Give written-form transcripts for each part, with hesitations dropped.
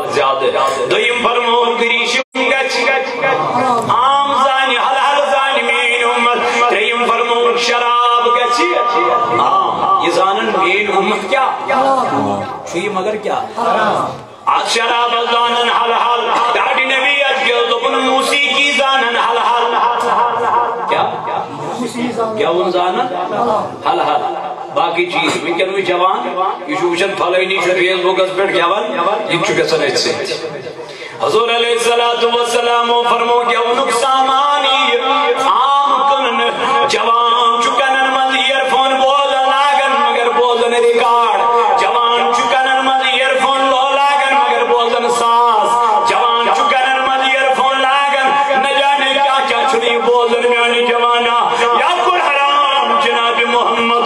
زیادہ دویم فرمو گریشم گچ عام زانی حل حل زانی مین امت تریم فرمو شراب گچ عام یہ زانن مین امت کیا چھو یہ مگر کیا آج شراب زانن حل حل داڑی نبی اجگل دکن موسیقی زانن حل حل کیا وہ زانن حل حل باقی چیز وکن وہ جوان یہ وچن پھلینی فیس بکس پہ گیون یہ گژھان اتھ حضور علیہ السلام فرمو گیونک سامانی عام کنن جوان چکنن مز ایئر فون بوزن لاگن مگر بوزن ریکارڈ جوان چکنن مز ایئر فون لو لاگن مگر بوزن ساز جوان چکنن مز ایئر فون لاگن نہ جانے کیا کیا چھڑی بوزن میانی جوانا یا کل حرام جناب محمد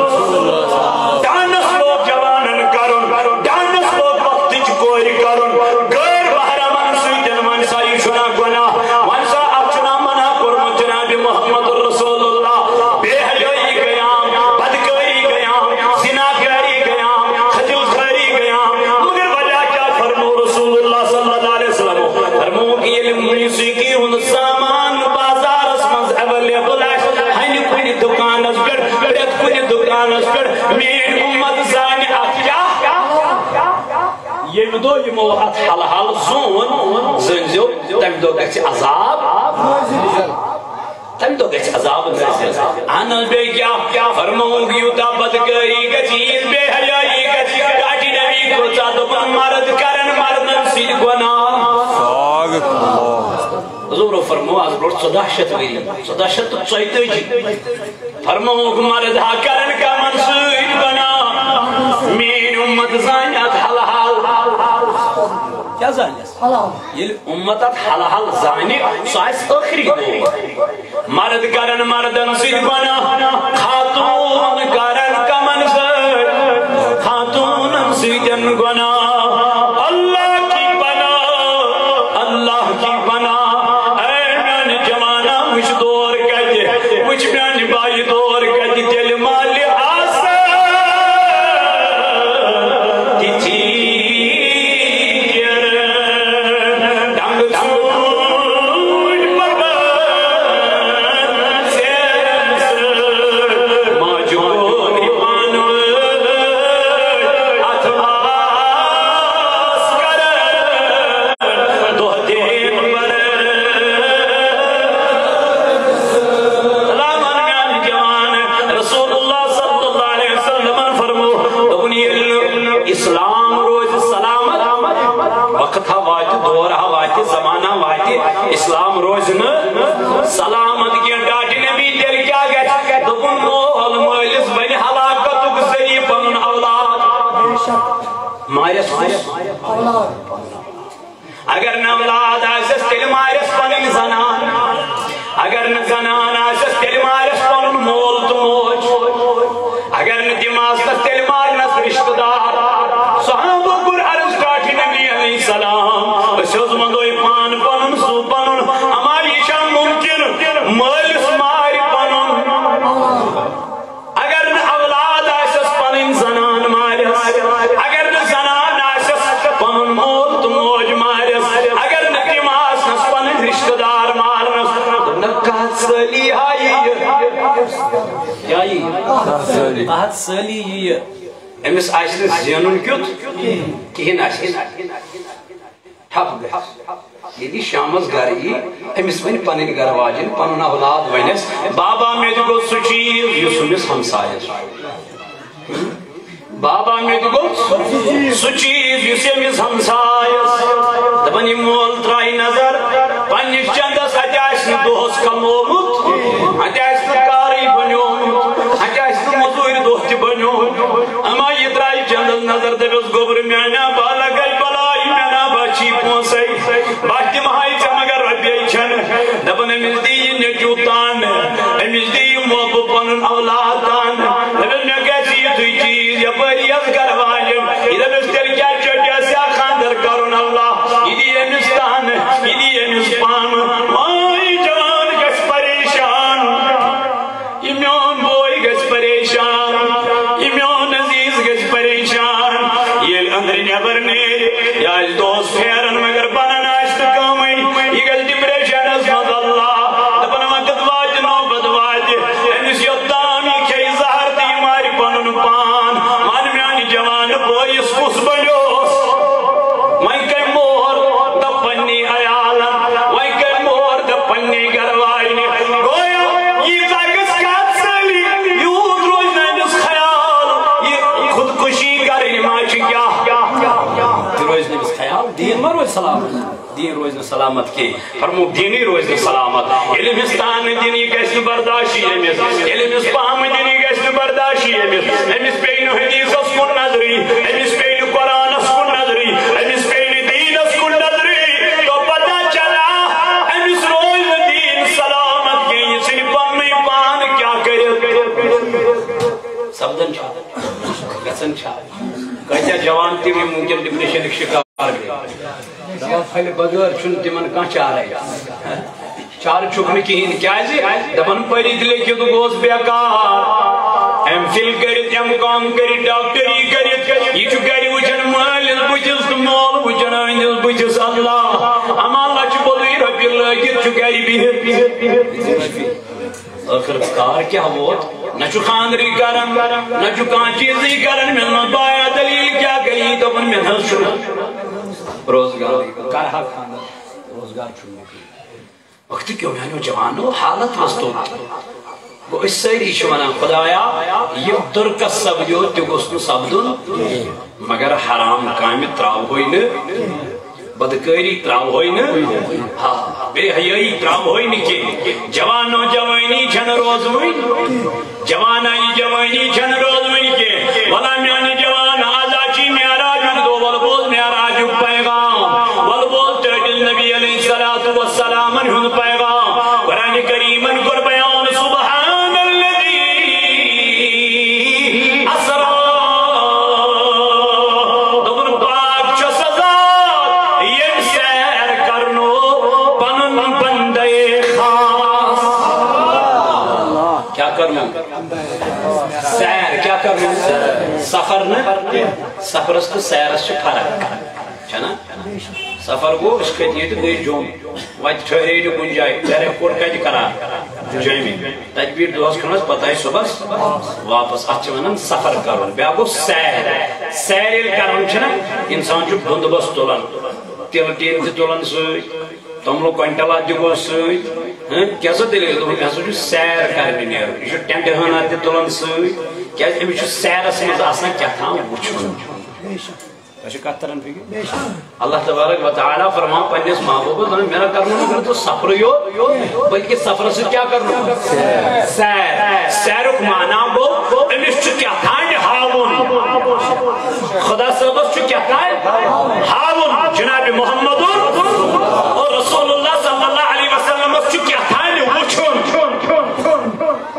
ڈانس لوگ جوانن کرن ڈانس لوگ وقت کوئی کرن غیر محرمان سویدن منسائی شنا گناہ منسا اب چنا منع کرم جناب محمد رسول اللہ بے حیائی گیام بدکاری گیام زناکاری گیام خجل خاری گیام مگر وجہ کیا فرمو رسول اللہ صلی اللہ علیہ وسلم فرمو کی علم موسیقی ہن سامان بازار اسمز اویلیبل ہے ہنی کنی دکان اس پر پریت کنی دکان اس پر مین امت زانی کیا یہ دو یہ موحد حل حل زون زنزو تم دو گچ عذاب تم دو گچ عذاب انل بے کیا فرماؤں گی یوتا بدگری گچیز بے حیائی گچ گاٹی نبی کو چاہتا مرد کرن مردن سید گناہ حضور فرمو از بلوٹ 14 تو چویتے جی فرماؤں گی مرد ہا کرن کا من سید گناہ مین امت زانیت حل حل کیا زانیت یہ امتت حل حل زانی سائس آخری دو مرد کرن مردن سید گناہ خاتون کرن کمن سید خاتون سیدن گناہ اللہ کی پناہ اللہ کی پناہ اے میان جمانہ مجھ دور کہتے مجھ میان بائی دور کہتے تیل مالی آسا اسلام روزن سلامت کی ڈاٹی نبی دل کیا گئے دکن مول مولس بن حلاکتک ذریع پنن اولاد مارس اگر نہ اولاد آسس تیل مارس پنن زنان اگر نہ زنان آسس تیل مارس پنن مول تو موج اگر نہ دماغ تیل مارنس رشتہ دار صحابہ پر عرض ڈاٹی نبی علیہ السلام سوز مندوئی پان پنن سو پنن اما یہ ممکن مالس ماری پنن اگر نہ اولاد آسس پنن زنان مارس اگر نہ زنان آسس پنن مول تو موج مارس اگر نہ دماغ نس پنن رشتہ دار مارنس نکات سلی آئی کہت سلی یہ امس آئیسن زینن کیت کہین آئیسن ٹھپ گئے یہ شامس گھر ہی امس ون پنن گھر واجن پنن اولاد ونس بابا میں گو سو چیز یس امس ہمسایس بابا میں گو سو چیز یس امس ہمسایس دپن یہ مول ترائی نظر پنس چندس اتہ دہس کمومت اتہ کاری بنیومت اتہ مزور دہ تہ بنیومت اما یہ ترائی چندس نظر دپس گوبر میانا بالا گئی بلائی میانا بچی پونسائی باقی مہائی چمگر ربیئی چھن دپن امس دی نیچو تان امس دی موب پنن اولاد تان دپن میں کیسی یہ چیز یا پری از گھر واجن یہ دپس تیل کیا چٹیا سیا خاندر کرن اللہ یہ دی امس تان یہ دی امس پان مائی جوان گس پریشان یہ میون بوئی گس پریشان یہ میون عزیز گس پریشان یہ اندر نبر نیر یا آج دوست پھیرن مگر بنن آج تو کمی یہ گل ڈپریشن از مد اللہ دپن وقت وات نوبت وات امس یوتام یہ کھے زہر تہ یہ ماری پنن پان من میانی جوان بوئس کس بنیوس وۄنۍ کٔرۍ مور دپ پننی عیالن وۄنۍ کٔرۍ مور دپ پننی گرواینہِ گویا ییٖژاہ گٔژھ کتھ سٲلی یوٗت روزِ نہٕ أمِس خیال یہ خودکشی کرٕنۍ ما چھِ کیٛاہ روز نٔمِس خیال دین ما روز سلامت دین روز نہٕ سلامت کینٛہہ فرموک دیٖنٕے روزِ نہٕ سلامت ییٚلہِ أمِس تانہٕ دِنہٕ یہِ گژھِ نہٕ برداشی أمِس ییٚلہِ أمِس پامہٕ دِنہٕ یہِ گژھِ نہٕ برداشی أمِس پیٚیہِ نہٕ حدیٖثس کُن نظرٕے أمِس پیٚیہِ نہٕ قرآنس کُن نظرٕے أمِس پیٚیہِ نہٕ دیٖنس کُن نظرٕے تو پتہ چلا أمِس روزِ نہٕ دیٖن سلامت کینٛہہ یہِ ژھٕنہِ پننُے پان کیٛاہ کٔرِتھ سپدان چھا گژھان چھا کۭتیاہ جوان تہِ یِم وٕنکٮ۪ن ڈپریشنٕکۍ شِکار گٔے دوا پھلہِ بغٲر چھُنہٕ تِمن کانٛہہ چارے چارٕ چھُکھ نہٕ کِہیٖنۍ کیٛازِ دپان پٔرِتھ لیکھِتھ گوس بیکار ایم فِل کٔرِتھ ایم کام کٔرِتھ ڈاکٹری کٔرِتھ یہِ چھُ گرِ وٕچھان مٲلِس بٕتھِس تہٕ مول وٕچھان أہٕنٛدِس بٕتھِس اللہ اما لچھِ بوٚدُے رۄپیہِ لٲگِتھ چھُ گرِ بِہِتھ ٲخٕر کار کیٛاہ ووت نہ چھُ خاندرٕے کران نہ چھُ کانٛہہ چیٖزٕے کران مےٚ ووٚن بایا دلیٖل کیٛاہ گٔیی دوٚپُن مےٚ نہ حظ چھُنہٕ روزگارٕے کرہا خاندر روزگار چھُنہٕ مےٚ کٕہیٖنۍ وقتہٕ کیٛو میٛانیو جوانو حالت ٲس توٚت گوٚو أسۍ سٲری چھِ ونان خۄدایا یہِ دُرکس سپدیو تہِ گوٚژھ نہٕ سپدُن مگر حرام کامہِ ترٛاوہوے نہٕ بدکاری ترٛاوہوے نہٕ بے حیٲیی ترٛاوہوے نہٕ کینٛہہ جوانو جوٲنی چھنہٕ روزوٕنۍ جوانایی جوٲنی چھنہٕ روزوٕنۍ کینٛہہ وَلا میٛانہِ جوان آزا چھی معراجُک دۄہ وَلہٕ بوز معراجُک پیغام وَلہٕ بوز ٹٲٹِل نبی علیہ الصلوٰۃ والسلامن ہُنٛد پیغام قرآنِ کریٖمن کوٚر بیان سبحان الذی اسرا دوٚپُن پاک چھُ سا ذات ییٚمۍ سیر کرنو پنُن بندے خاص کیا کرنو سیر کیا کرنو سفر نہ سفرس تو سیرس چھِ فرق چھنا سفر گو أسۍ کھٔتۍ ییٚتہِ گٔے جوٚم وتہِ ٹھہرے نہٕ کُنہِ جایہِ ڈایریکٹ کوٚر کتہِ قرار جوٚمہِ تتہِ بیٖٹھ دۄہس کھنٛڈس پتہٕ آیہِ صُبحس واپس اتھ چھِ ونان سفر کرُن بیٛاکھ گوٚو سیر سیر ییٚلہِ کران چھِنا انسان چھُ بندوبست تُلان تِلہٕ ٹیٖن تہِ تُلان سۭتۍ توٚملہٕ کوینٹلا تہِ گوٚو سۭتۍ کیٛاہ سا دٔلیٖل دوٚپُن مےٚ ہسا چھُ سیر کرنہِ نیرُن یہِ چھُ ٹٮ۪نٹہٕ ہٲنہ تہِ تُلان سۭتۍ کیٛازِ أمِس چھُ سیرس منٛز آسان کیٛاہتام وٕچھُن کتھ تران فکر اللہ تبارک و تعالیٰ فرمان پنس محبوبس مےٚ نہ کرنو مگر تو سفرٕے یوت بلکہ سفرس سۭتۍ کیٛاہ کرنو سیر سیرُک معنا گوٚو أمِس چھُ کیٛاہتانۍ ہاوُن خدا صٲبس چھُ کیٛاہتانۍ ہاوُن جناب محمد اور رسول اللہ صلی اللہ علیہ وسلمس چھُ کیٛاہتانۍ وٕچھُن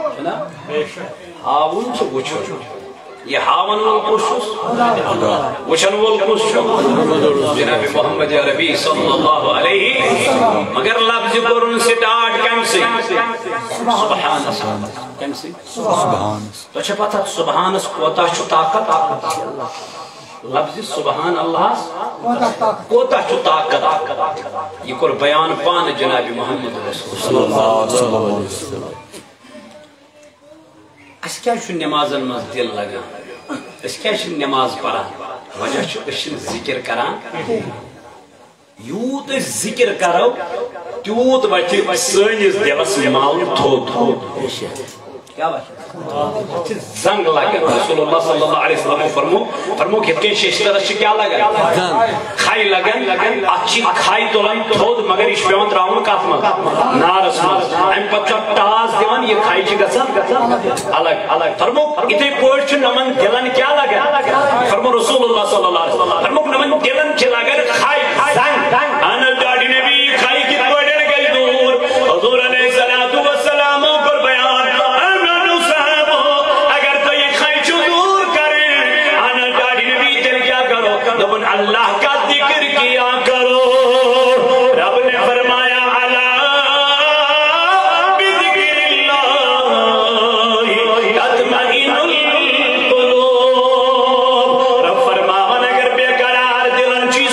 ہاوُن چھُ وٕچھُن یہ ہاون وول کُس چھُس وٕچھن وول کُس چھُ جناب محمد عربی صلی اللہ علیہ مگر لفظ کوٚرُن سٹارٹ کمہِ سۭتۍ سبحانس کمہِ سۭتۍ تۄہہِ چھا پتہ سبحانس کوتاہ چھُ طاقت لفظ سبحان اللہس کوتاہ چھُ طاقت یہ کوٚر بیان پانہٕ جناب محمد رسول صلی اللہ علیہ وسلم اس کیا چھُ نمازن منٛز دل لگان اس کیا چھِ نماز پران وجہ چھُ أسۍ چھِنہٕ ذکر کران یوٗت أسۍ ذکر کرو تیوٗت وتھِ سٲنِس دلس مال تھوٚد کیا بات زنگ لگن رسول اللہ صلی اللہ علیہ وسلم فرمو یِتھ کٔنۍ شیشترس چھِ کیا لگان کھاے لگان اتھ چھِ کھاے تُلان تھوٚد مگر یہِ چھُ پیوان تراوُن کتھ منٛز نارس منٛز امہِ پتہٕ چھُ ٹاس دِوان یہِ کھاے چھِ گژھان الگ فرمو یِتھے پٲٹھۍ چھُ نمن دلن کیا لگان فرمو رسول اللہ صلی اللہ علیہ وسلم فرمو نمن دلن چھِ لگان کھاے زنگ اہن ڈاڈی نبی کھاے کِتھ پٲٹھۍ گژھِ دوٗر حضور علیہ الصلوۃ والسلام کوٚر بیان اللہ کا ذکر کیا کرو رب نے فرمایا علا بذکر اللہ تطمئن القلوب رب فرماون اگر بے قرار دلن چی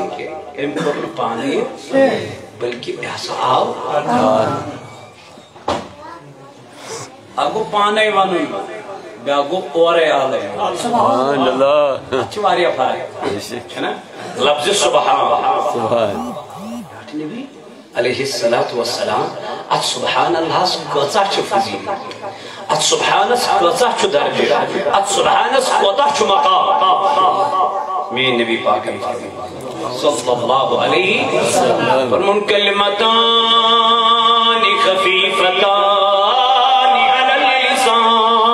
ام کور پانی بلکہ احساب اگو پانے ونن بیا گو اورے آلے سبحان اللہ چواریا فرق ہے نا لفظ سبحان نبی علیہ السلام ات سبحان اللہ کچا چھ فضیل ات سبحان کچا چھ درجہ ات سبحان کچا چھ مقام میں نبی پاک صلی اللہ علیہ وسلم فرمون کلمتان خفیفتان علی اللسان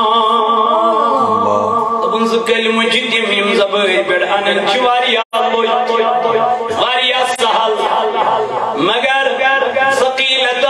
ابن کلمہ جدیم یم زبان پیڑ انن چواریا واریا سہل مگر ثقیلتان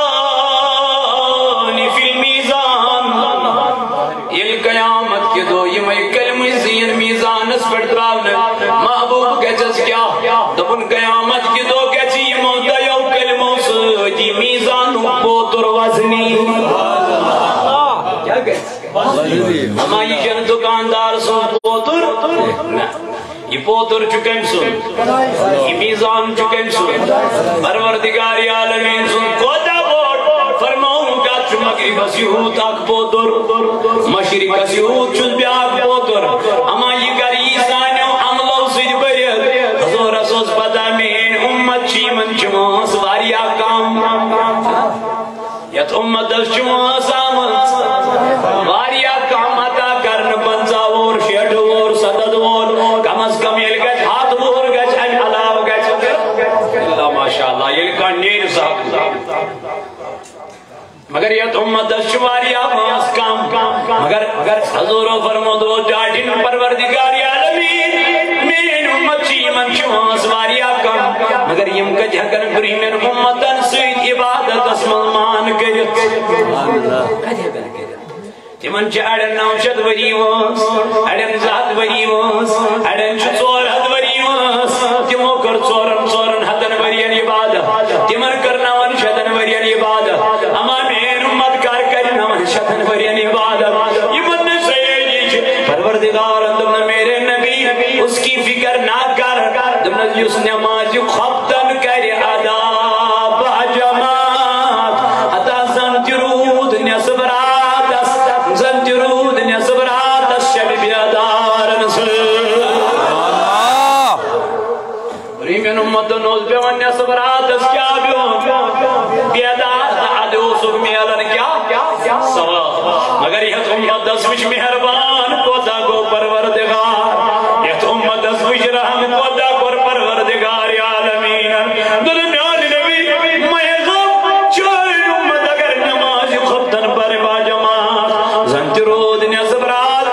فی المیزان یہ قیامت کے دو یہ میں کلمہ زین میزان اس پر تراؤنا محبوب گجز کیا دبن قیامت کی دو گجی مودا یو کلمہ سوٹی میزان پوتر وزنی کیا گئے ہما یہ جن دکاندار سو پوتر یہ پوتر چکن سن یہ میزان چکن سن پروردگار عالمین سن کودا بوٹ فرماؤں گا چھ مغرب سیہو تاک پوتر مشرق سیہو چھ بیاک پوتر اما یہ گری سانیو عملو سید برید حضور اسوس پتا مین امت چیمن چماس واریا کام یت امت دس چماس آمد واریا کام عطا کرن پنزاور شیٹور صددور کم از کم یہ گج ہاتھ بور گج ان علاو گج اللہ ماشاءاللہ یہ لکھا نیر صاحب مگر یہ امت دشواری آواز کام مگر حضور و فرمود و جاٹن پروردگار عالمین میرے امت چیمن چواز واری کام مگر یم کا جھگن پریمن امتن سوید عبادت اسمالمان کرت تمن چھ اڑن 900 وری وس اڑن 7 وری وس اڑن 4 وری وس تمو کر 4 ہتن ورین عبادت تمن کرنا ون شدن ورین عبادت اما مین امت کار کرنا ون شدن ورین عبادت یہ من سیدی پروردگار تم میرے نبی اس کی فکر نہ کر تم نے اس نماز خفتن کر ادا بجماعت عطا زن جرود نصبرات زنجرود نصبرات الشب بیادار نصر ریمین امت نوز بیوان نصبرات اس کیا بیادار عدو سکمیلن کیا سوا مگر یہ امت دسوش مہربان کوتا کو پروردگار یہ امت دسوش رحم کوتا کو پروردگار عالمین درمیان نبی محضب چوئے امت اگر نماز خبتن پر باجماع زنجرود نصبرات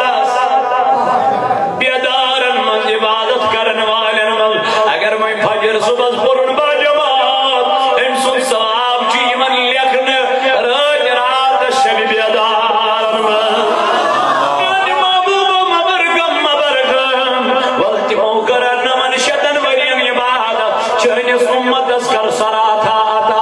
بیدارن من عبادت کرن والن من اگر میں فجر صبح پرن باجماعت انسان ثواب جیمن لکھن رج رات شب بیدارن من محبوب مبرگم والتمو کرن من شدن ورین عبادت چہنس امت اس کر سراتا آتا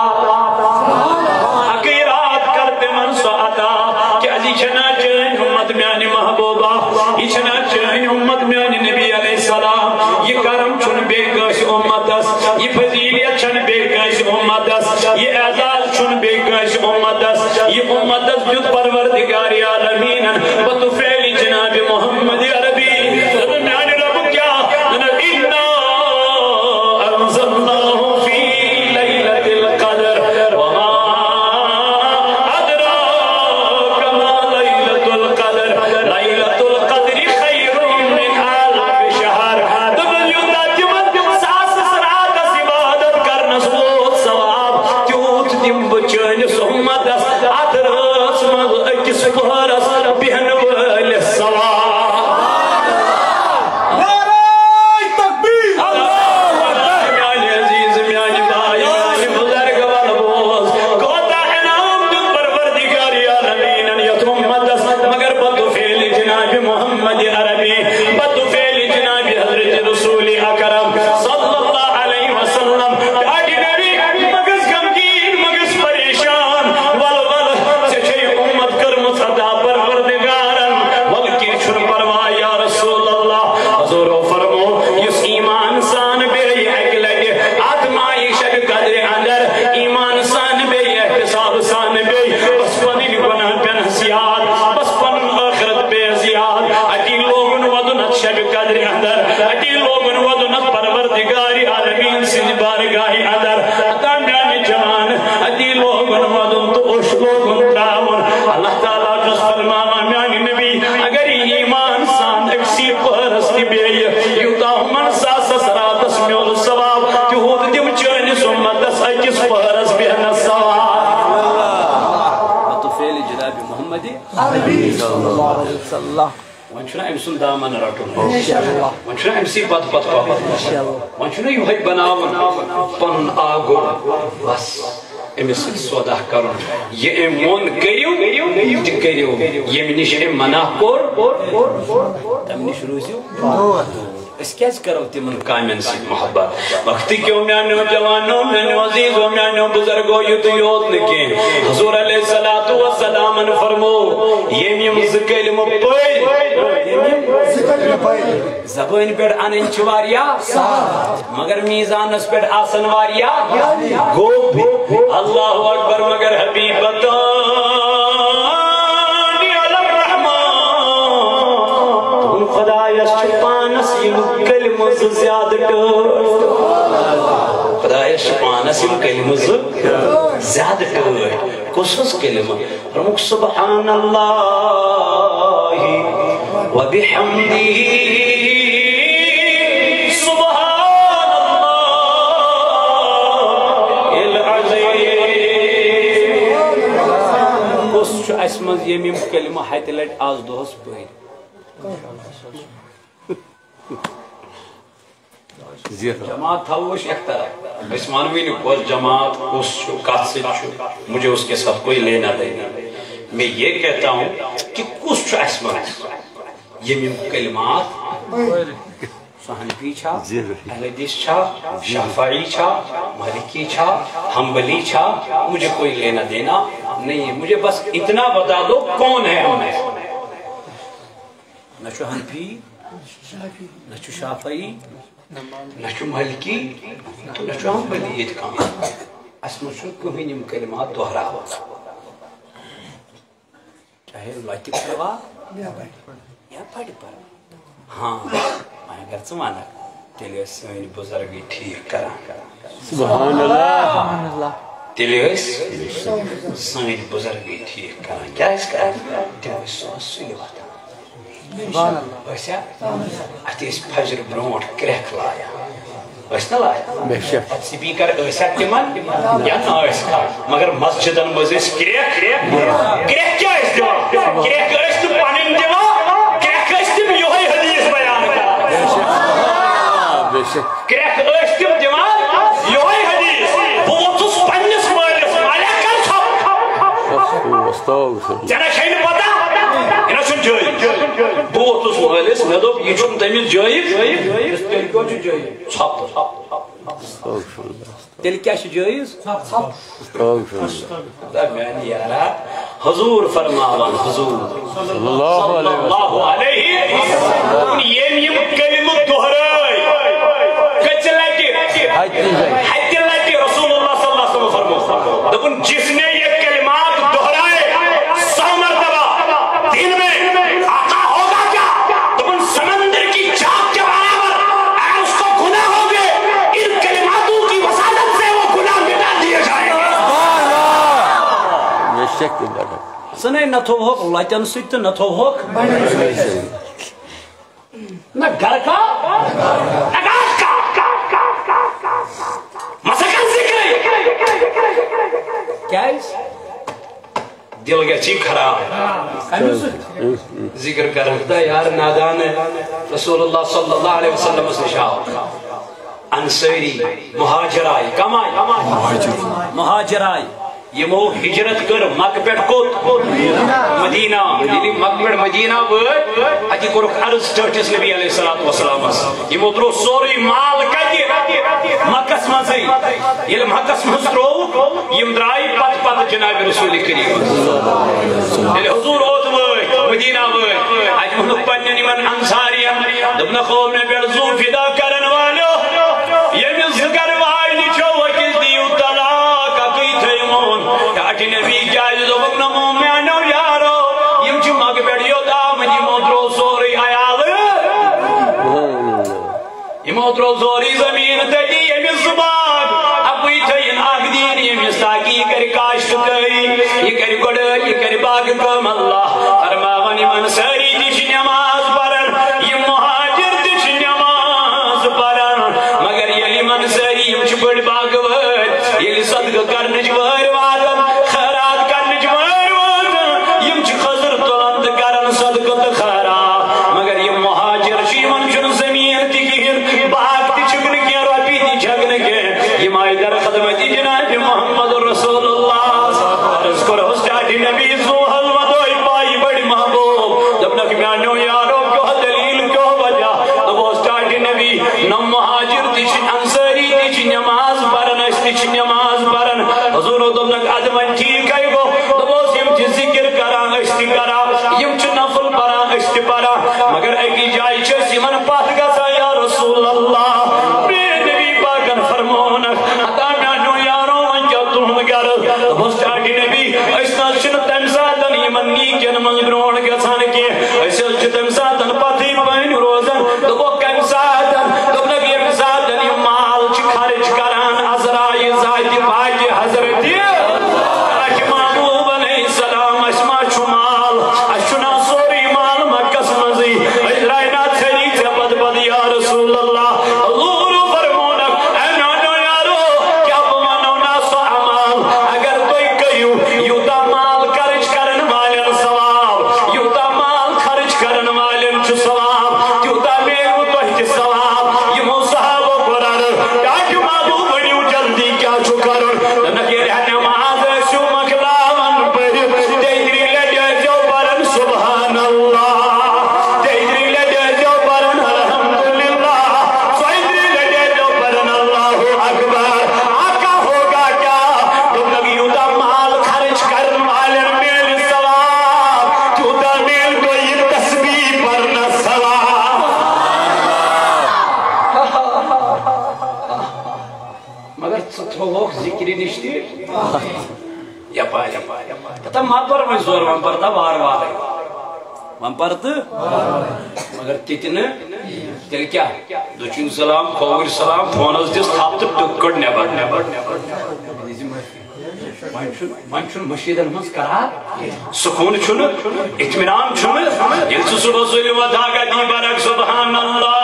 عقیرات کرتے من سو آتا کہ عزی چھنا چہن امت میانی محبوبہ یہ چھنا چہن امت میانی نبی علیہ السلام یہ کرم چھن بے گش امت اس یہ فضیلیت چھن بے گش امت اس یہ اعزاز چھن بے گش امت اس یہ امت اس جد پروردگار عالمین بطفیل جناب محمد عربی میانی رب کیا اِنَّا أَنزَلْنَاهُ فِي لَيْلَةِ الْقَدْرِ وَمَا أَدْرَاكَ مَا لَيْلَةُ الْقَدْرِ لَيْلَةُ الْقَدْرِ خَيْرٌ مِّنْ أَلْفِ شَهْرٍ دبلیو تاجمت ساس سرات عبادت کرنا سبوت ثواب تیوت دم بچن سمت اترس مز اکس پہرس بہن ول ثواب جان سن بارگاہی اندر عطا میانی جوان ادی لوگن مدن تو اوش لوگن تراون اللہ تعالیٰ جس فرماوا میانی نبی اگر ایمان سان اکسی پرستی بیئی یوتا من ساس سراتس میول ثواب تیہود دم چانی سمتس اکس پرس بینا ثواب تو فعل جناب محمد صلی اللہ علیہ وسلم ونچنا امسن دامن رٹن ونچنا امسی پت پت پاپت ونچنا یوہی بناون پنن آگو بس امس سودا کرن یہ امون کریو تہ کریو یم نش ام منع کور تم نش روزیو اس کیس کرو تمن کامن سی محبت وقتی کیوں میانو جوانو میانو عزیزو میانو بزرگو یوت یوت نکین حضور علیہ السلام فرمو یم ذکلم زبان پر انن چواریا مگر میزانس پر آسن واریا گو اللہ اکبر مگر حبیبتا کلمز زیادہ ٹوٹ خدایش پانس یم کلمز زیادہ ٹوٹ کس کلمہ فرموک سبحان اللہ و بحمدہ سبحان اللہ العظیم کس اسمز یم کلمہ ہتہ لٹ آز دہس پہ جماعت تھاوش ایک طرح اس مانوی نے کوئی جماعت اس کات سے مجھے اس کے ساتھ کوئی لینا دینا میں یہ کہتا ہوں کہ کس اسمان یہ کلمات صحنفی چھا اہل حدیث چھا شافعی چھا مالکی چھا حنبلی چھا مجھے کوئی لینا دینا نہیں ہے مجھے بس اتنا بتا دو کون ہے ہمیں نہ چھو حنفی نہ چھو شافعی نہ چھو مالکی تو نہ چھو حنبلی اتکام اسم چھو کوئی نیم کلمات دوہرا ہوا چاہے لاتی پڑھوا یا پڑھ پر ہاں میں اگر سمانا تیلی سوین بزرگی ٹھیک کرا سبحان اللہ تیلی سوین بزرگی ٹھیک کرا کیا اس کا تیلی سوین واتا ویسا اتی اس فجر برونٹ کریک لایا ویسا لایا سپیکر ایسا تیمان یا نا ایسا مگر مسجدن مزیس کریک کریک کیا اس دیوان کریک ایس تو پانین دیوان کریک ایس تو یوہی حدیث بیان کریک ایس تو دیوان یوہی حدیث وہ تو سپنیس مالس مالیاں کر چھپ جانا شاید پتا انہا سن جائی بہت اس مغلس میں دو یہ چھوٹ تمیز جائی اس تیل کو جو جائی چھپ تیل کیا چھ جائی میں نہیں یارا حضور فرماوان حضور صلی اللہ علیہ وسلم یہ کلمت دہرائی کچھ لائٹی حتی لائٹی رسول اللہ صلی اللہ علیہ وسلم فرمو دکن جس نے یہ کلمات دہرائے 100 مرتبہ دن میں آقا ہوگا کیا دکن سمندر کی جھاگ کے برابر اگر اس کو گناہ ہوگے ان کلماتوں کی وسادت سے وہ گناہ مٹا دیے جائیں گے سنے نہ تو ہوک لائٹن سیت نہ تو ہوک نہ گھر کا نہ گاش کا مسکن ذکر کیا ہے دل گیا چیک خراب ذکر کر رکھتا یار نادان رسول اللہ صلی اللہ علیہ وسلم سے شاہ انصاری مہاجرائی کمائی مہاجرائی یہ مو ہجرت کر مکہ پیٹ کوت مدینہ مکہ پیٹ مدینہ وٹ اتی کرک عرض ٹرٹس نبی علیہ السلام یہ مو درو سوری مال کتی مکس منزی یہ مکس منز درو یم درائی پت پت جناب رسول کریم یہ حضور اوت وٹ مدینہ وٹ اتی منک پنن من انصارین دبن قوم نے بیڑ زو فدا کرن والو یہ مل ذکر وائی نیچو وکل دیو طلاق اکی تیمون اٹی نبی جائز دو بک نمو میں آنو یارو یم چی مگ بیڑیو دام یمو درو سوری آیال یمو درو سوری زمین تیدی یمی بڑ باغ وٲلۍ ییٚلہِ صدقہٕ کرنٕچ وٲرۍ واتن خیرات کرنٕچ وٲرۍ واتن یِم چھِ خضر تُلان تہٕ کران صدقہٕ تہٕ خیرات مگر یِم مہاجر چھِ یِمن چھُنہٕ زٔمیٖن تہِ کِہیٖنۍ باغ تہِ چھُکھ نہٕ کینٛہہ رۄپیہِ تہِ چھَکھ نہٕ کینٛہہ یِم آیہِ در خدمتِ جناب محمد رسول اللہ عرض کرہوس ٹاٹہِ نبی زو حلوہ دوٚے پایہِ بڑِ محبوب دوٚپنکھ میٛانیو یارو کیٛاہ دلیٖل کیٛاہ وجہ دوٚپہوس ٹاٹہِ نبی نم مہاجر تہِ چھِ انصٲری تہِ چھِ نماز پران أسۍ تہِ چھِ نماز پران حضوٗرو دوٚپنکھ اَدٕ وۄنۍ ٹھیٖکھٕے گوٚو دوٚپہوس یِم چھِ ذِکر کران أسۍ تہِ کران یِم چھِ نفل پران أسۍ تہِ پران مگر أکِس جایہِ چھِ أسۍ یِمن پتھ گژھان یا رسول اللہ نبی پاکن فرمونکھ ہتا میٛانیو یارو وۄنۍ کیٛاہ تُہُنٛد غرض دوٚپہوس ٹاٹہِ نبی أسۍ نہ حظ چھِنہٕ تمہِ ساتہٕ یِمن نیٖکٮ۪ن منٛز برٛونٛٹھ گژھان کینٛہہ أسۍ حظ چھِ تمہِ ساتہٕ پتھٕے پٲنۍ روزان دوٚپُکھ کمہِ ساتہٕ دوٚپنکھ ییٚمہِ ساتہٕ یِم مال چھِ خرچ کران عزرایہِ ذاتہِ پاکہِ حضرتِ محبوب علیہ السلام اَسہِ ما چھُ مال اَسہِ چھُنا سورُے مال مکس منٛزٕے أسۍ درٛاے نا ژھٔری ژےٚ پتہٕ پتہٕ یا رسول اللہ حضوٗرو فرمونکھ اے میٛانیو یارو کیٛاہ بہٕ ونو نا سُہ عمل اگر تُہۍ کٔرِو یوٗتاہ مال خرچ کرن والٮ۪ن ثواب یوٗتاہ مال خرچ کرن والٮ۪ن چھُ ثواب تیوٗتاہ میلوٕ تۄہہِ تہِ ثواب یِمو صحابو کوٚر عرض ٹاٹہِ محبوب ؤنِو جلدی کیٛاہ چھُ کرُن دوٚپنکھ ییٚلہِ نٮ۪ماز ٲسِو مۄکلاوان پٔرِتھ تیٚترِ لٹہِ ٲسۍزیو پران سبحان اللہ تیٚترِ لٹہِ ٲسۍزیو پران الحمدللہ ژۄیترِ لٹہِ ٲسۍزیو پران اللہ اکبر آقا ہوگا کیا دوٚپنکھ یوٗتاہ مال خرچ کرن والٮ۪ن میلہِ ثواب تیوٗتاہ میلہِ تۄہہِ یہِ تسبیح پرنس ثواب مگر ژٕ تھووُکھ ذِکرِ نِش تہِ یپارِ پتہ ما پر وۄنۍ زور وۄنۍ پر تا وارٕ وارٕ وۄنۍ پر تہٕ مگر تِتہِ نہٕ تیٚلہِ کیٛاہ دٔچھُن سلام کھووٕرۍ سلام فونس دِژ تھپھ تہٕ ٹٕک کٔڑ نٮ۪بر وۄنۍ چھُنہٕ مٔشیٖدن منٛز قرار سکوٗن چھُنہٕ اطمینان چھُنہٕ ییٚلہِ ژٕ صُبحس سُلہِ وۄتھاکھ دی برکھ سبحان اللہ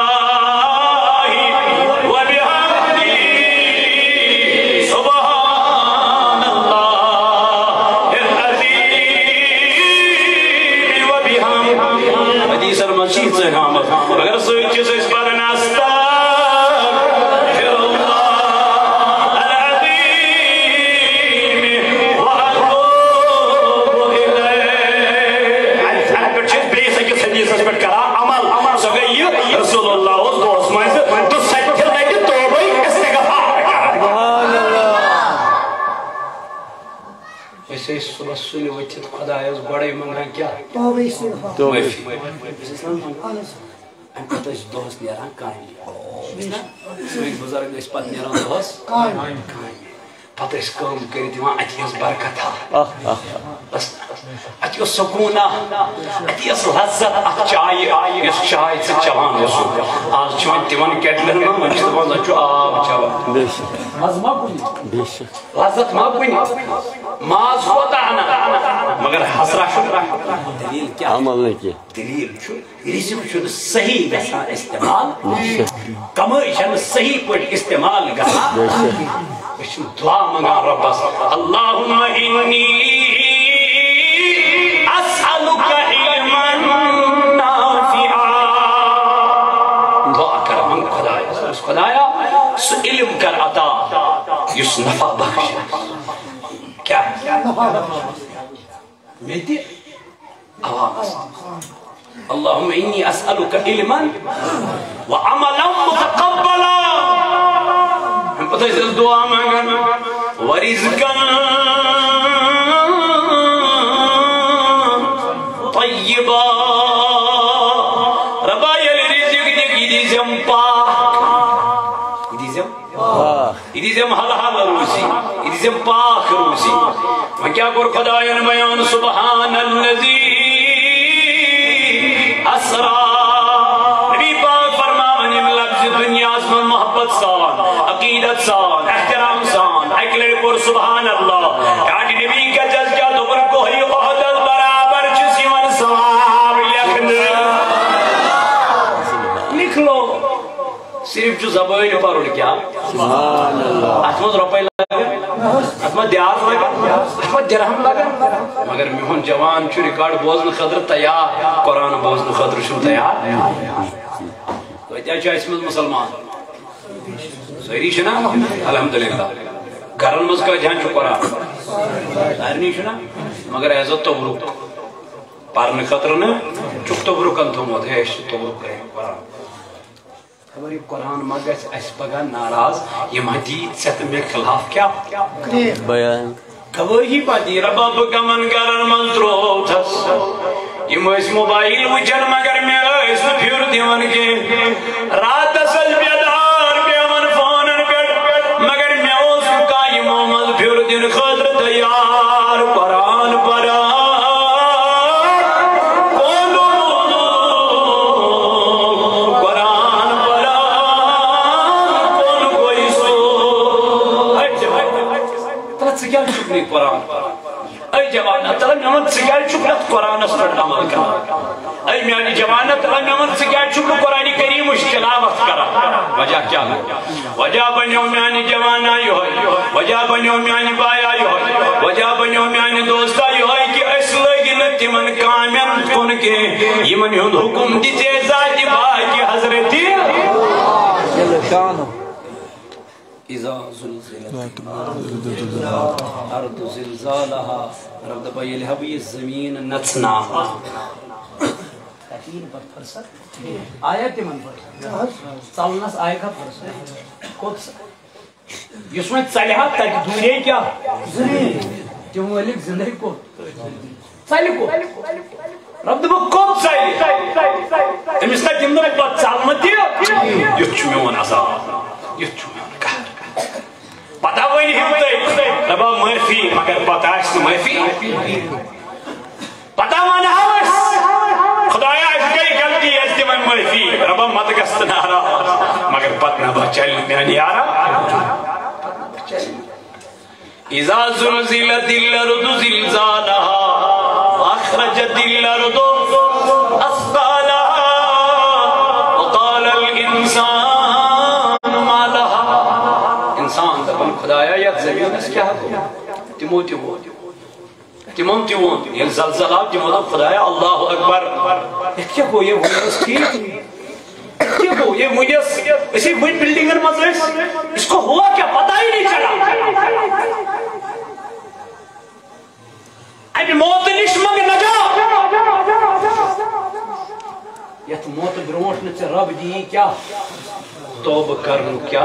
مگر سۭتۍ چھِس أسۍ پران صبح سُلہِ ؤتھِتھ خۄدایس گۄڈے منگان کیٛاہ اَمہِ پتہٕ ٲسۍ دۄہس نیران کامہِ سٲنۍ بُزرگ ٲسۍ پتہٕ نیران دۄہس کامہِ پتہٕ ٲسۍ کٲم کٔرِتھ یِوان اَتہِ ٲس برکتھا اَتہِ اوس سکوٗنا اَتہِ ٲس لذت اَتھ چایہِ یۄس چاے ژٕ چٮ۪وان اوسُکھ آز چھِ وۄنۍ تِمن کیٹلن منٛز وۄنۍ چھِ دپان زن چھُ آب چٮ۪وان مزٕ ما کُنہِ لذت ما کُنہِ ماز کوتاہ اَنان مگر حسرا چھُنہٕ دلیٖل کیٛاہ عمل نہٕ کینٛہہ دلیٖل چھُ رِزق چھُنہٕ صحیح گژھان استعمال کمٲے چھنہٕ صحیح پٲٹھۍ استعمال گژھان أسۍ چھِ دعا منگان رۄبس اللہُمَّ اِنِّی اسألُکَ علمًا نافعا دعا کر منگ خدایس خدایا سُہ علم کر عطا یُس نفع بخش کیا میں تہِ آواز اللہُمَّ اِنِّی اسألُکَ علمًا وعملا متقبلا پتہ ٲسۍ دعا منگان ورزقا طیبا ربا ییٚلہِ رزق دِکھ یہِ دیٖزٮ۪م پاک یہِ دیٖزٮ۪م حلال روزی یہِ دیٖزٮ۪م پاک روزی وۄنۍ کیٛاہ کوٚر خۄداین بیان سبحان الذی اسرا نبی پاک فرماوان ییٚمہِ لفظِ دُنیاہس منٛز محبت سان عقیدت سان احترام سان اکہِ لٹہِ پوٚر سبحان اللہ ٹاٹہِ نبی کتھس کیٛاہ دوٚپُن کوہہِ احدس برابر چھُس یِوان ثواب لیکھنہٕ لکھ لو صرف چھُ زبٲنۍ پرُن کیٛاہ اتمز روپے لگن اتمز دیار لگن اتمز درہم لگن مگر میون جوان چھ ریکارڈ بوزن خطر تیار قرآن بوزن خطر چھ تیار کتیا چھ اس مز مسلمان ساری چھنا الحمدللہ گھرن مز کا جہان چھ قرآن سارنی چھنا مگر عزت تو برک پارن خطر نا چھ تو برکن تھومت ہے تو برک ہے قرآن خبر قرآن مگس اس پگہ ناراض یہ مدید ست میں خلاف کیا بیان گواہی پاتی رباب کمن گرن من تروتس یم اس موبائل وچن مگر میں اس پھر دیون کے رات اصل بیدار بیمن فونن پیٹ مگر میں اس کا یہ محمد پھر دن خطر تیار قرآن پڑھا قرآن اے جوانا تلا میمن سکار چکلت قرآن اسپرد عمل کرا اے میانی جوانا تلا میمن سکار چکل قرآن کریم اشتلاوت کرا وجہ کیا ہے وجہ بنیو میانی جوانا یو ہے وجہ بنیو میانی بایا یو ہے وجہ بنیو میانی دوستا یو ہے کہ اس لگی نتی من کامن کن کے یہ من ہند حکم دیتے ذاتی باقی حضرتی اذا زلزلت الارض زلزالها رب دبا یلہوی الزمین نتناها تحقین پر فرصت آیت من فرصت چلنس آئے کا فرصت کت یس میں چلہا تک دورے کیا جو ملک زندگی کو چلے کو رب دبا کت چلے امس تک دمدر اکبر چلمتی یہ چمیون عذاب یہ چمیون پتہ وہی ہمتے ربا مرفی مگر پتہ اس مرفی پتہ وانا ہوس خدایا اس گئی غلطی اس دی من مرفی ربا مت گست نارا مگر پتہ نہ چل میانی یارا اذا زلزلت الارض زلزالها واخرجت الارض اثقالها وقال الانسان خدایا یا زمین اس کیا ہے تمو تیون یہ زلزلہ تمو خدایا اللہ اکبر کیا ہو یہ اس کی کیا ہو یہ مجھے اسی بڑی بلڈنگ مجلس اس کو ہوا کیا پتہ ہی نہیں چلا ابھی موت نشمہ میں نجا یہ تو موت برونٹ نے سے رب دی کیا توبہ کرنو کیا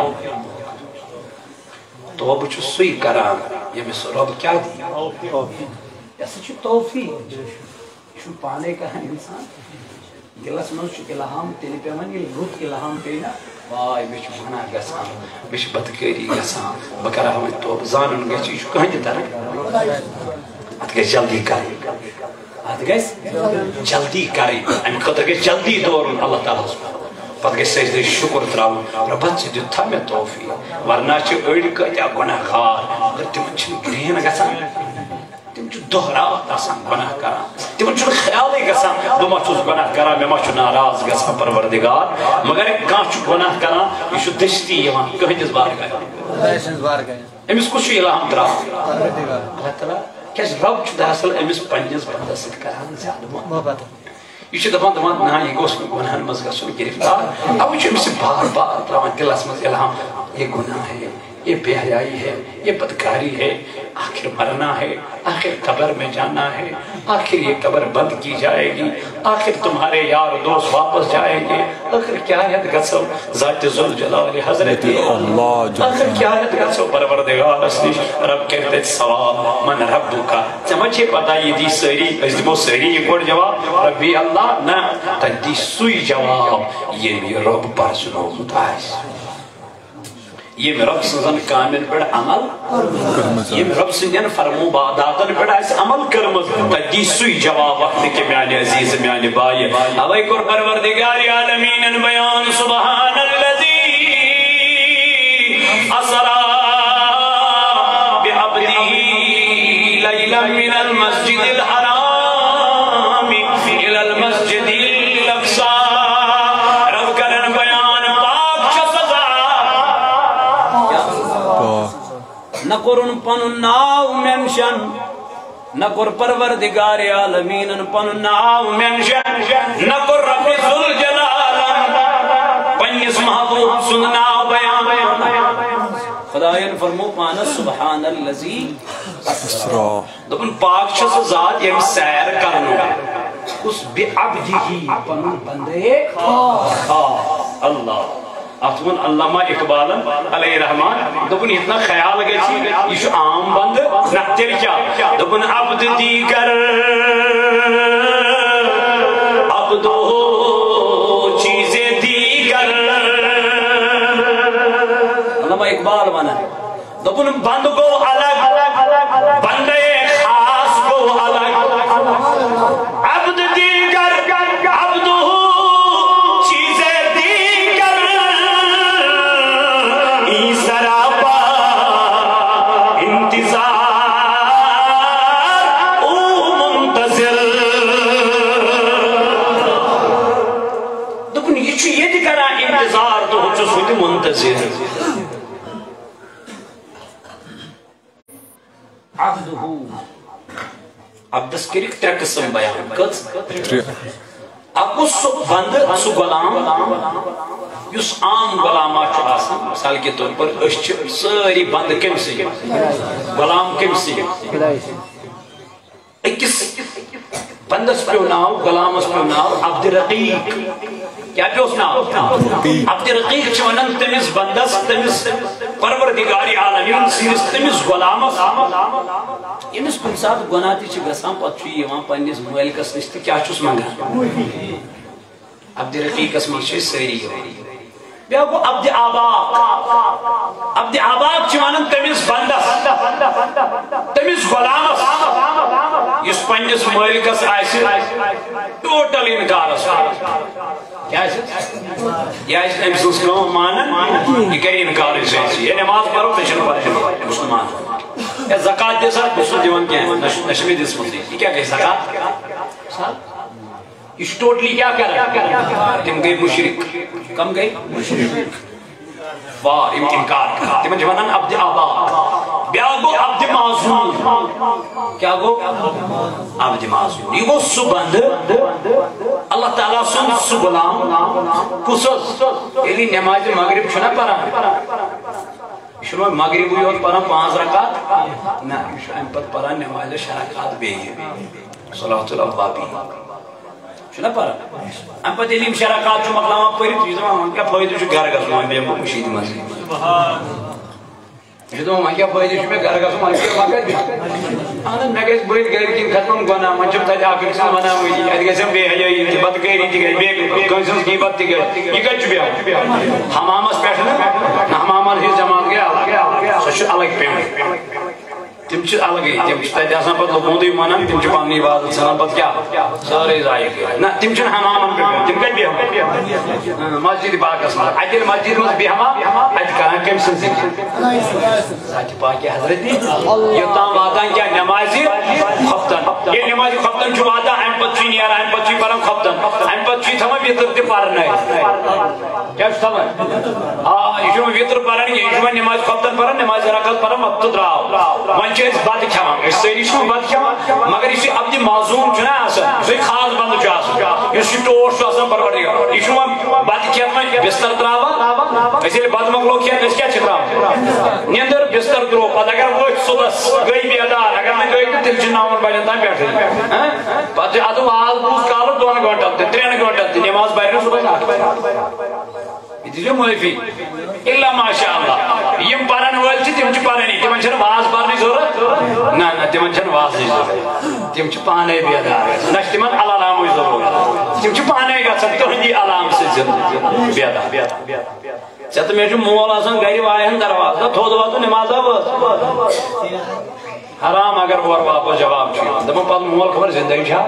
توبہ چھو سوئی کران یمس رب کیا دی ایسا چھو توفیق چھو پانے کا انسان گلس من چھو الہام تیلی پیمان یہ رود الہام پینا وائی بیچ منا گسان بیچ بدکری گسان بکرہ ہمیں توبہ زانن گے چھو کہیں دیتا رہے ات گئے جلدی کری ات گئے جلدی کری امی خطر گئے جلدی دورن اللہ تعالیٰ سبحانہ پتہ گئی سجدہ شکر تراؤن ربت سے دیتا میں توفیق ورنہ چھو اڑ کتیا گناہ خار اگر تم چھو گرین گسان تم چھو دہرات آسان گناہ کران تم چھو خیالی گسان دو ما چھوز گناہ کران میں ما چھو ناراض گسان پروردگار مگر کان چھو گناہ کران یہ چھو دشتی یوان کہیں جس بار گئے امیس کچھ الہام تراؤن اللہ تعالیٰ کیس رب چھو دہاصل امیس پنجز بندست کران زیادہ محبت یہ چھو دفعہ نا یہ گوش میں گناہ مزگا سن گرفتار اب چھو امیسی بار بار تراؤن دلس مز الہام یہ گناہ ہے یہ بے حیائی ہے یہ بدکاری ہے آخر مرنا ہے آخر قبر میں جانا ہے آخر یہ قبر بند کی جائے گی آخر تمہارے یار دوست واپس جائیں گے آخر کیا ہے گسو ذات ذوالجلال حضرت آخر کیا ہے گسو پروردگار اسنش رب کہتے ثواب من ربو کا سمجھے پتا یہ دی سری اس دمو سری یہ کوڑ جواب ربی اللہ نا تدی سوئی جواب یہ بھی رب پر سنو متعیس یہ رب سنزن کامل پر عمل یہ رب سنزن فرمو باداتن پر ایس عمل کرمز تدی سوئی جواب وقت کے میانی عزیز میانی بائی اوائی کر پروردگار عالمین بیان سبحان اللذی اسرا بعبدی لیلا من المسجد الحرام الى المسجد الاقصى رب کرن بیان پاک چو سزا نکرن پنن ناو مینشن نکر پروردگار عالمین پنن ناو مینشن نکر رب ذوالجلال پنیس محبوب سن ناو بیان خدایان فرمو پانا سبحان اللذی دبن پاک چھس ذات یم سیر کرنو اس بی عبدی پنن بندے اللہ اتمن علامہ اقبال علیہ رحمان دبن اتنا خیال گئی یہ عام بند نہ تیل کیا دبن عبد دیگر عبدو چیزیں دیگر علامہ اقبال مانا دبن بند کو الگ بندے خاص کو الگ عبد دیگر عبدو چیزیں دیگر ای سراپا انتظار او منتظر دبن یہ چھو یہ دکھنا انتظار تو ہو چھو سوٹی منتظر عبدہو عبدس کرک ترہ قسم بیان کت اب اس بند سو غلام یس عام غلامات چھو آسان مثال کے طور پر اشچ ساری بند کم سے غلام کم سے اکس بندس پیو ناو غلامس پیو ناو عبد رقیق کیا پیوس ناو عبد رقیق چونن تمیز بندس تمیز پروردگاری عالمین سیرس تمیز غلامس یمس کن ساتھ گناتی چھ گسان پت چھ یوان پنیس ملکس نش تہ کیا چھس منگان عبد رقیقس من چھ سری بیا گو عبد آباق عبد آباق چھ ونان تمیز بندس تمیز غلامس یس پنیس ملکس آسی ٹوٹل انکارس کیا ہے یہ ہے امسوس کام مانن یہ کئی انکار ہے یہ نماز پڑھو نشن پڑھو مسلمان یا زکاة دے ساتھ بسو دیوان کیا ہے نشمی دیس مزید یہ کیا کہ زکاة یہ ٹوٹلی کیا کر رہا ہے تم گئی مشرک کم گئی مشرک وار انکار تم جوانان عبد آبا بیا گو عبد معصوم کیا گو عبد معصوم یہ گو سبند اللہ تعالیٰ سن سبلام کسوز یعنی نماز مغرب چھنا پڑھا شروع مغرب ہوئی اور پڑھا 5 رکعت نا ام پت پڑھا نماز شرکات بے صلوات اللہ بابی چھنا پڑھا ام پت علم شرکات چھو مقلامہ پڑھی تو یہ ہم کیا فائدہ چھو گھر گا سنوان بے مشید مزید یہ تو ہم کیا فائدہ چھو میں گھر گا سنوان کیا مقلد بھی آنند میں گئے بہت گئر کی ختم گونا من جب تجا آفر سے منا ہوئی ادھگے سے بے حیائی تھی بد گئری تھی گئی بے کنسنس کی بد تھی گئی یہ کچھ بھی ہمامس پیٹھنا ہمامن ہی زمان گیا سوچ الگ پیمن تم چھ الگ ہی تم چھ تجا سان پت لوگوندی مانا تم چھ پانی عبادت سان پت کیا سارے ضائع گیا نا تم چھ ہمامن پیمن تم کچھ بھی مسجد پاکس مانا اجل مسجد مز بھی ہمام اج کران کم سن ذکر ساتھ پاکی حضرت یہ تام واتان کیا نمازی خفتن یہ نمازی خفتن چھو آتا ہم پتوی نہیں آرہا ہم پتوی پرم خفتن ہم پتوی تھما ویتر تی پارنا ہے کیا تھما یہ شما ویتر پارن یہ شما نماز خفتن پرن نماز رکھت پرم ابتد راو من چیز بات کھما اس سیری شما بات کھما مگر اسی عبد معظوم چنا آسا اسی خاص بند چو آسا اسی ٹوٹ چو آسا پرور دیگا یہ شما بات کھیت میں بستر تراوا اسی لئے بات مغلو کھیت اس کیا چھتراوا نیندر بستر درو پتہ اگر وہ صبح گئی بیدار اگر میں گئی تو دل چناؤن بجن تاں بیٹھے پتہ ادو آل بوز کالو 2 گھنٹہ 3 گھنٹہ نماز بیٹھنے صبح یہ جو معافی الا ماشاءاللہ یم پرن ول چھ تم چھ پرنی تمن چھ واز پرنی ضرورت نا نا تمن چھ واز نہیں ضرورت تم چھ پانے بیدار نش تمن علام ضرورت تم چھ پانے گژھن تہندی علام سے بیدار چت میں جو مول آسان گھر وائن دروازہ تھود واتو نماز حرام اگر اور واپس جواب چھو دپن پت مول خبر زندگی چھا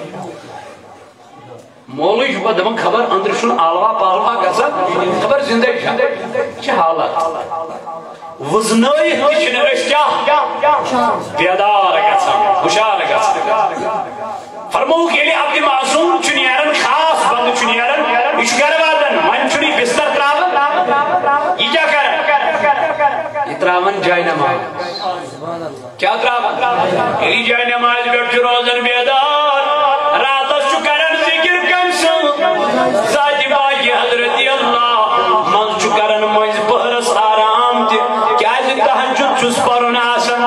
مولوی چھو پت دپن خبر اندر چھن آلوا پالوا گژھان خبر زندگی چھا حالت وزنائی چھن اس کیا بیدار گژھان خوشحال گژھان فرمو کہ یہ عبد معصوم چنیارن خاص بند چنیارن اس گھر واتن من چنی بستر تراون یہ کیا کرن یہ ترا تراون جائے نماز کیا تراون یلی جائے نماز بیٹھ روزن بیدار راتس چو کرن ذکر کنسن ذات باقی حضرت اللہ من چو کرن موز پہرس آرام تی کیازی تحجد چوس پرن آسن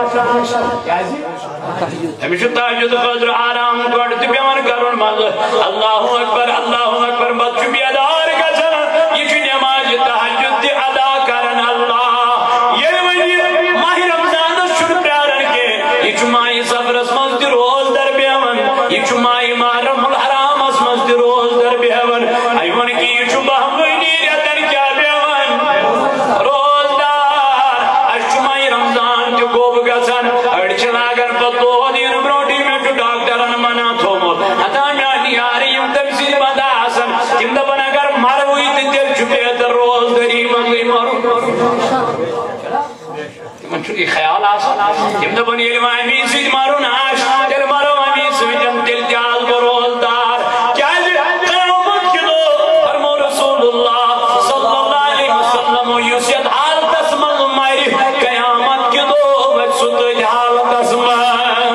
ہمیشہ تحجد خضر آرام کرد بیان کرن مز اللہ اکبر بد چو بیدار گزن یہ چو نماز تحجد ادا کرن اللہ یہ ماہ رمضان شروع پیارن کے یہ چو ماہ صبرس مز دی روز در بیون یہ چو ماہ محرم الحرام اس مز دی روز در بیون ایون کی یہ چو بہمینی ریتن کیا بیون روزدار اش چو ماہ رمضان تی گوب گزن اڑچ لاغن پتو دین بروٹی میں چو ڈاکٹرن منا تھومت حتا میانی آریم تمثیل بدا حسن تم دبن اگر مروی تی دل چو بیتر روز دری منگی مرو تمن چو کی خیال آسن تم دبن علم امین سید مارو ناش دل مارو امین سیدن دل دیال بروزدار کیازی قیامت کی دو فرمو رسول اللہ صلی اللہ علیہ وسلم یوسید حال تسمل ماری قیامت کی دو مقصود حال تسمل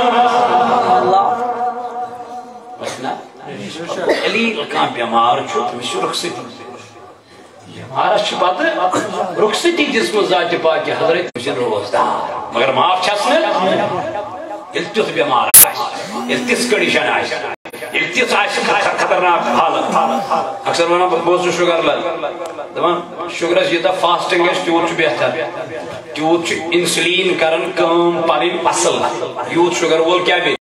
بسنا علی کان بیمار چھو تمشو رخصتی ہمارا شبات رخصتی جس کو ذات پاک حضرت مجھے روزدار مگر معاف چھسنے التیس بیمار آئے التیس کنڈیشن آئے التیس آئے خطرناک حالت اکثر وہاں بہت شوگر لگ شوگر اس جیتا فاسٹنگ ہے تیوت چھ بہتر تیوت چھ انسولین کرن کم پانین اصل یوت شوگر وول کیا بھی